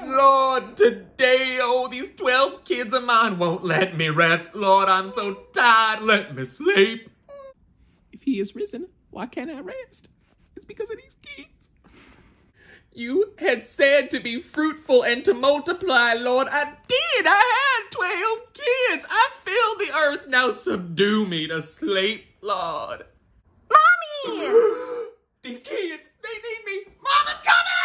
Lord, today, oh, these 12 kids of mine won't let me rest. Lord, I'm so tired. Let me sleep. If he is risen, why can't I rest? It's because of these kids. You had said to be fruitful and to multiply, Lord. I did. I had 12 kids. I filled the earth. Now subdue me to sleep, Lord. Mommy! These kids, they need me. Mama's coming!